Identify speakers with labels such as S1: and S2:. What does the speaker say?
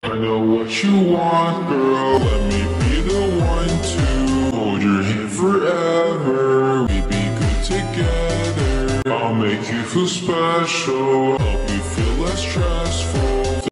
S1: I know what you want, girl. Let me be the one to hold your hand forever. We be good together. I'll make you feel special, help you feel less stressful.